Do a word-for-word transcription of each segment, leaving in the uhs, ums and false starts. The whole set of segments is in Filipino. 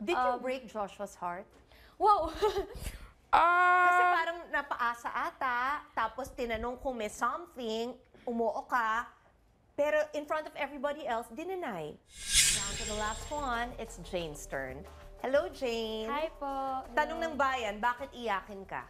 Did you Um, break Joshua's heart? Wow! Kasi Ah! parang napaasa ata, tapos tinanong kung may something, umuo ka, pero in front of everybody else, dinenay. Down to the last one, it's Jane's turn. Hello, Jane. Hi po. Tanong Hello. ng bayan, bakit iyakin ka?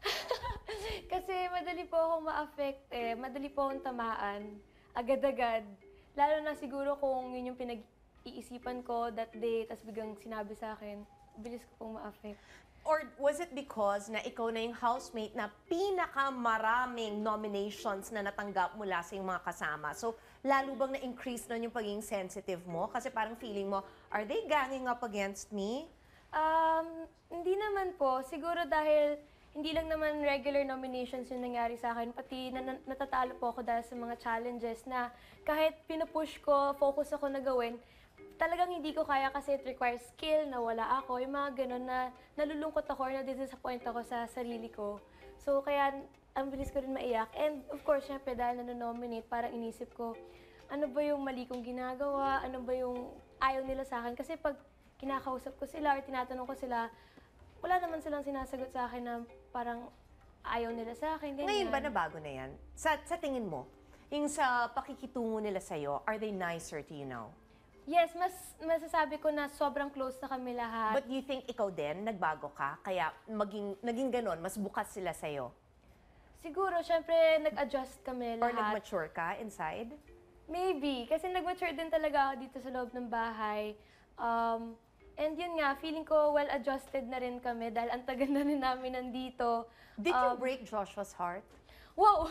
Kasi madali po akong ma-affect eh. Madali po akong tamaan. Agad-agad. Lalo na siguro kung yun yung pinag-iisipan ko that day, tas biglang sinabi sa akin, bilis ko pong ma-affect. Or was it because na ikaw na yung housemate na pinakamaraming nominations na natanggap mula sa iyong mga kasama? So, lalo bang na-increase nun yung pagiging sensitive mo? Kasi parang feeling mo, are they ganging up against me? Um, hindi naman po. Siguro dahil hindi lang naman regular nominations yung nangyari sa akin, pati na, na- natatalo po ako dahil sa mga challenges na kahit pinupush ko, focus ako na gawin, talagang hindi ko kaya kasi it requires skill, na wala ako, yung mga ganun na nalulungkot ako or na-disappoint ako sa sarili ko. So kaya ang bilis ko rin maiyak. And of course, syempre dahil nanonominate, parang inisip ko, ano ba yung mali kong ginagawa, ano ba yung ayaw nila sa akin. Kasi pag kinakausap ko sila or tinatanong ko sila, wala naman silang sinasagot sa akin na parang ayaw nila sa akin. Ganyan. Ngayon ba nabago na yan? Sa, sa tingin mo, yung sa pakikitungo nila sa'yo, are they nicer to you now? Yes, mas masasabi ko na sobrang close na kami lahat. But do you think ikaw din, nagbago ka? Kaya maging, naging ganon, mas bukas sila sa'yo? Siguro, syempre, nag-adjust kami Or lahat. nag-mature ka inside? Maybe. Kasi nag-mature din talaga ako dito sa loob ng bahay. Um, and yun nga, feeling ko well-adjusted na rin kami dahil ang tagal na rin namin nandito. Did you Um, break Joshua's heart? Wow!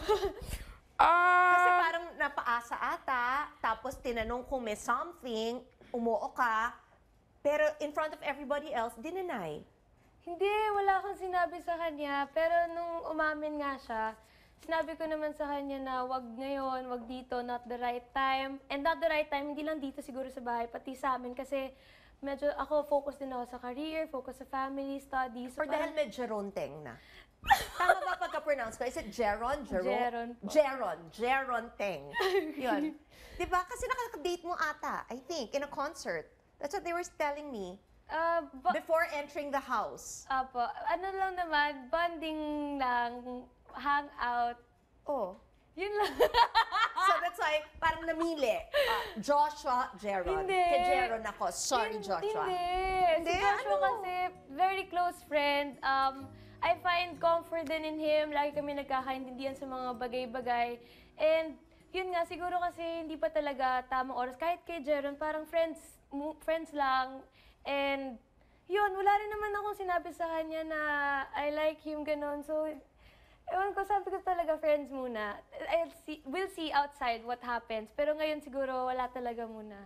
Kasi Ah! parang napaasa ata, tapos tinanong kung may something, umuo ka, pero in front of everybody else, dinenay. Hindi, wala akong sinabi sa kanya. Pero nung umamin nga siya, sinabi ko naman sa kanya na wag ngayon, wag dito, not the right time. And not the right time, hindi lang dito siguro sa bahay, pati sa amin. Kasi medyo ako, focus din ako sa career, focus sa family, studies. Or So dahil parang- may geronteng na. Tama ba pagka-pronounce ko? Is it Jeron? Jeron? Jeron po. Jeron. Jeron Teng. Yun. Diba? Kasi nakaka-date mo ata, I think, in a concert. That's what they were telling me Ah, ba- before entering the house. Apo, ano lang naman, bonding lang, hangout. Oh. Yun lang. So that's why, parang namili. Ah, Joshua, Jeron. Hindi. Kay Jeron ako. Sorry, Hin- Joshua. Hindi. Hindi, Si Joshua ano? kasi, very close friend. Um, I find comfort din in him. Lagi kami nagkakaintindihan sa mga bagay-bagay. And yun nga, siguro kasi hindi pa talaga tamang oras. Kahit kay Jeron, parang friends, mu- friends lang. And yun, wala rin naman akong sinabi sa kanya na I like him, ganon. So, ewan ko, sabi ko talaga, friends muna. I'll see, we'll see outside what happens. Pero ngayon siguro, wala talaga muna.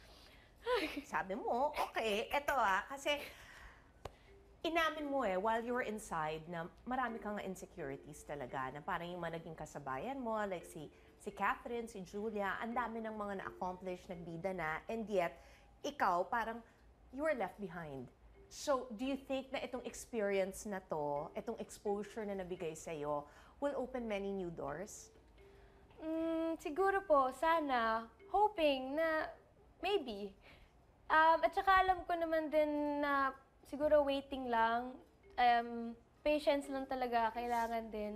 Sabi mo, okay, eto ah, kasi inamin mo eh, while you were inside, na marami kang insecurities talaga, na parang yung mga naging kasabayan mo, like si, si Catherine, si Julia, ang dami ng mga na-accomplish, nagbida na, and yet, ikaw, parang, you were left behind. So, do you think na itong experience na to, itong exposure na nabigay sa'yo, will open many new doors? Mm, siguro po, sana, hoping na maybe. Um, at saka alam ko naman din na siguro waiting lang, um, patience lang talaga, kailangan din.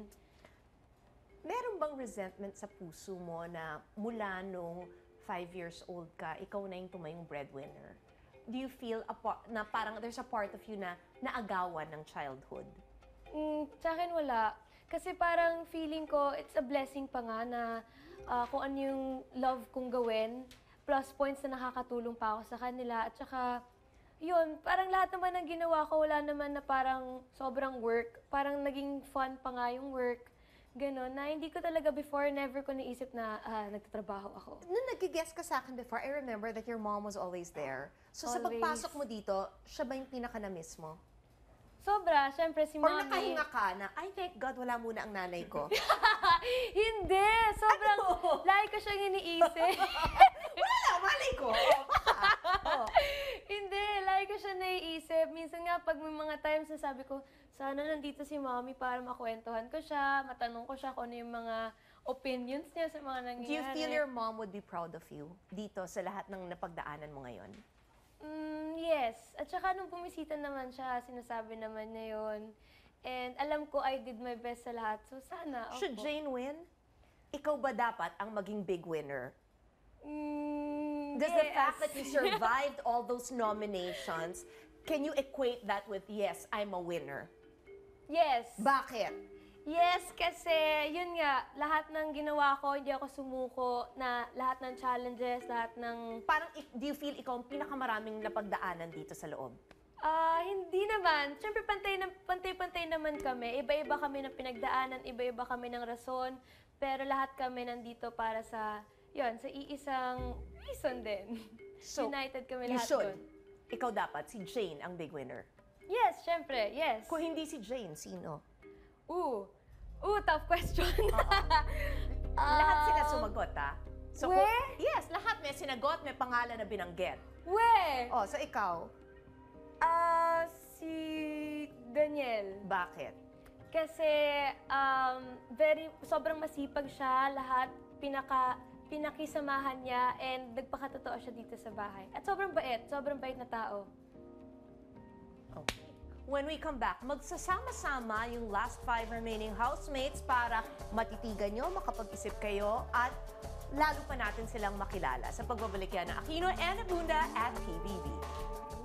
Meron bang resentment sa puso mo na mula nung five years old ka, ikaw na yung tumayong breadwinner? Do you feel a pa- na parang there's a part of you na naagawan ng childhood? Mm, sa akin wala. Kasi parang feeling ko, it's a blessing pa nga na ah, kung ano yung love kong gawin, plus points na nakakatulong pa ako sa kanila. At saka, yun, parang lahat naman ng ginawa ko, wala naman na parang sobrang work. Parang naging fun pa nga yung work. Ganon, na hindi ko talaga before, never ko naisip na ah, nagtatrabaho ako. Nung nag-guess ka sa akin before, I remember that your mom was always there. So sa Always. pagpasok mo dito, siya ba yung pinaka-na-miss mo? Sobra, syempre si Or Mommy. nakahinga ka na, ay thank God, wala muna ang nanay ko. Hindi! Sobrang, Ano? lagi ko siyang iniisip. Wala lang, malay ko. Oh, baka. Oh. Hindi, lagi ko siya naiisip. Minsan nga, pag may mga times na sabi ko, sana nandito si Mommy para makwentuhan ko siya, matanong ko siya kung ano yung mga opinions niya sa mga nangyayari. Do you feel your mom would be proud of you dito sa lahat ng napagdaanan mo ngayon? Mm, yes. At saka nung bumisita naman siya, sinasabi naman niya yun. And alam ko I did my best sa lahat. So sana, Should opo. Jane win? Ikaw ba dapat ang maging big winner? Mm, Does the yes. fact that you survived all those nominations, can you equate that with, yes, I'm a winner? Yes. Bakit? Yes, kasi yun nga, lahat ng ginawa ko, hindi ako sumuko, na lahat ng challenges, lahat ng... Parang, ik- do you feel ikaw ang pinakamaraming napagdaanan dito sa loob? Ah, hindi naman. Siyempre, pantay na, pantay-pantay naman kami. Iba-iba kami ng pinagdaanan, iba-iba kami ng rason, pero lahat kami nandito para sa, yun, sa iisang reason din. So, United kami you lahat should. doon. Ikaw dapat, si Jane ang big winner. Yes, siyempre, yes. Kung hindi si Jane, sino? Ooh, ooh, tough question. Lahat sila Um, sumagot, ha? So, we? kung- yes, lahat may sinagot, may pangalan na binanggit. We! Oh, so ikaw, Ah, si Daniel. bakit? Kasi um, very sobrang masipag siya, lahat pinaka pinakisamahan niya and nagpakatotoo siya dito sa bahay. At sobrang bait, sobrang bait na tao. Okay. When we come back, magsasama-sama yung last five remaining housemates para matitigan nyo, makapag-isip kayo, at lalo pa natin silang makilala sa pagbabalik yan ng Aquino and Abunda at P B B.